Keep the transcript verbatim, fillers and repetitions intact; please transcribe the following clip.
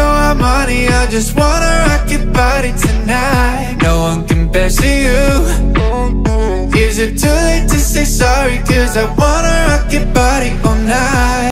Armani, I just wanna rock your body tonight. No one compares to you. Is it too late to say sorry? Cause I wanna rock your body all night.